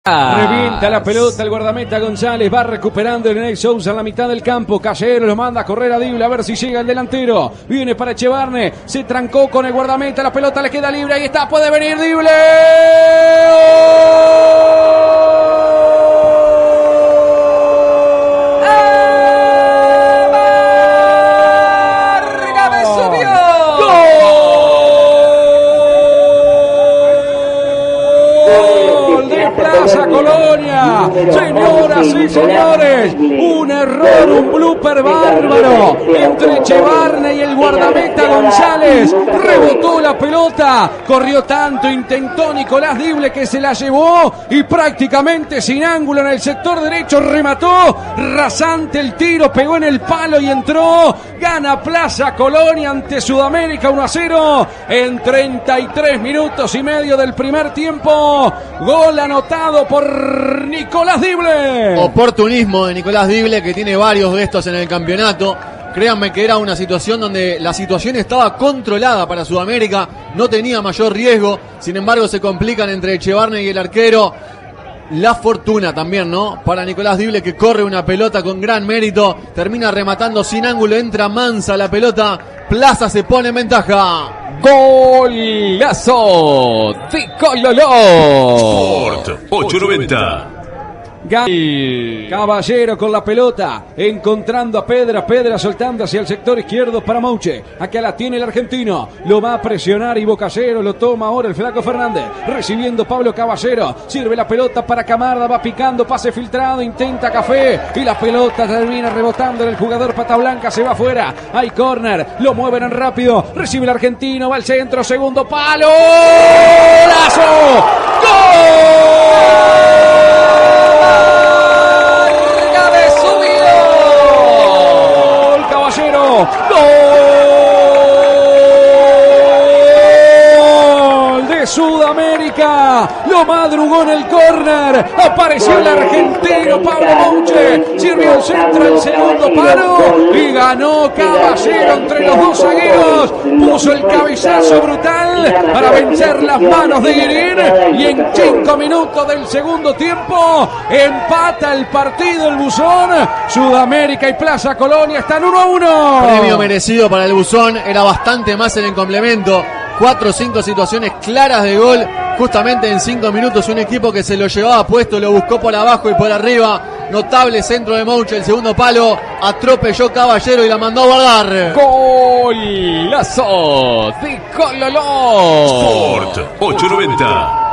Revienta la pelota el guardameta González, va recuperando el Ney Sousa en la mitad del campo. Callero lo manda a correr a Dible a ver si llega el delantero. Viene para Echevarne, se trancó con el guardameta, la pelota le queda libre, ahí está, puede venir Dible. Colonia, señoras y señores, un error, un blooper bárbaro entre Echevarne y el guardameta González. Rebotó la pelota, corrió tanto, intentó Nicolás Dible que se la llevó y prácticamente sin ángulo en el sector derecho remató, rasante el tiro, pegó en el palo y entró. Gana Plaza Colonia ante Sudamérica 1-0 en 33 minutos y medio del primer tiempo. Gol anotado por Nicolás Dible. Oportunismo de Nicolás Dible, que tiene varios de estos en el campeonato. Créanme que era una situación donde la situación estaba controlada para Sudamérica, no tenía mayor riesgo, sin embargo se complican entre Echevarne y el arquero. La fortuna también, ¿no? Para Nicolás Dible, que corre una pelota con gran mérito, termina rematando sin ángulo, entra mansa la pelota, Plaza se pone en ventaja. Golazo de Cololó. Sport 890. Caballero con la pelota, encontrando a Pedra soltando hacia el sector izquierdo para Mouche. Acá la tiene el argentino, lo va a presionar y Bocallero lo toma ahora el flaco Fernández. Recibiendo Pablo Caballero, sirve la pelota para Camarda, va picando, pase filtrado, intenta Café y la pelota termina rebotando en el jugador pata blanca, se va afuera. Hay córner, lo mueven en rápido, recibe el argentino, va al centro, segundo palo. ¡Golazo! ¡Gol! ¡Gol de Sudamérica! Lo madrugó en el córner. Apareció el argentino Pablo Mouche. Sirvió el centro, el segundo palo. Y ganó Caballero entre los dos zagueros. Puso el cabezazo brutal para vencer las manos de Guirín. Y en 5 minutos del segundo tiempo empata el partido el Buzón. Sudamérica y Plaza Colonia están 1-1. Premio merecido para el Buzón, era bastante más en el complemento. 4 o 5 situaciones claras de gol, justamente en 5 minutos. Un equipo que se lo llevaba puesto, lo buscó por abajo y por arriba. Notable centro de Mouche, el segundo palo, atropelló Caballero y la mandó a guardar. Golazo de Cololó. Sport 890.